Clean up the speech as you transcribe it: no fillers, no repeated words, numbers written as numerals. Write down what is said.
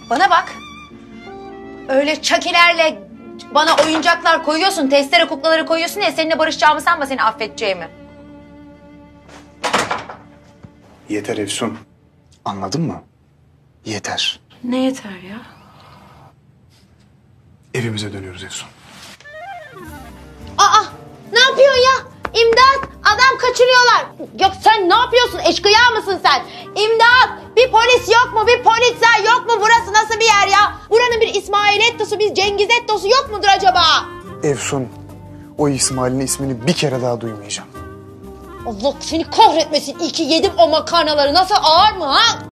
Bana bak. Öyle çakilerle bana oyuncaklar koyuyorsun, testere kuklaları koyuyorsun ya, seninle barışacağımı sanma, seni affedeceğimi. Yeter Efsun. Anladın mı? Yeter. Ne yeter ya? Evimize dönüyoruz Efsun. Aa! Ne yapıyorsun ya? İmdat! Adam kaçırıyorlar. Yok sen ne yapıyorsun? Eşkıya mısın sen? İmdat! Bir polis yok mu? Bir polisler yok mu? Burası nasıl bir yer ya? Buranın bir İsmailettosu, bir Cengizettosu yok mudur acaba? Efsun, o İsmail'in ismini bir kere daha duymayacağım. Allah seni kahretmesin. İyi ki yedim o makarnaları. Nasıl ağır mı ha?